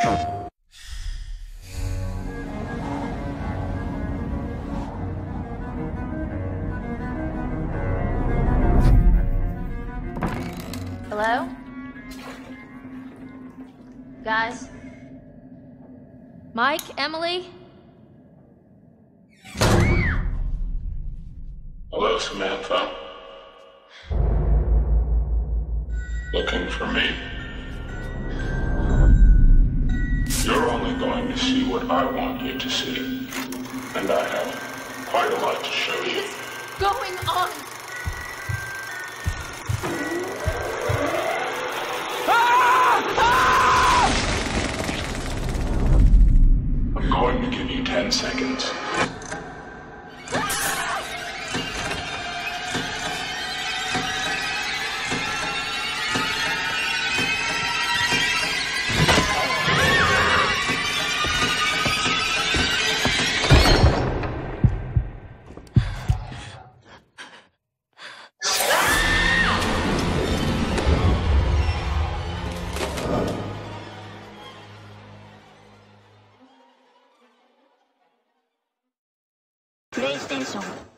Hello? Guys? Mike? Emily? Hello, Samantha. Looking for me? You're only going to see what I want you to see. And I have quite a lot to show you. What's going on? I'm going to give you 10 seconds. PlayStation